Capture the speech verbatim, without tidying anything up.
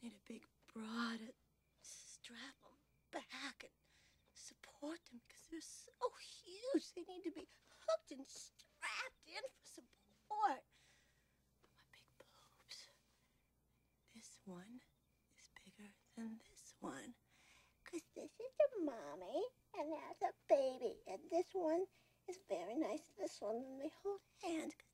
need a big bra to strap them back and support them because they're so huge. They need to be hooked and strapped in for support. My big boobs. This one is bigger than this one. Because this is the mommy, and that's a baby. And this one is very nice to this one when they hold hands.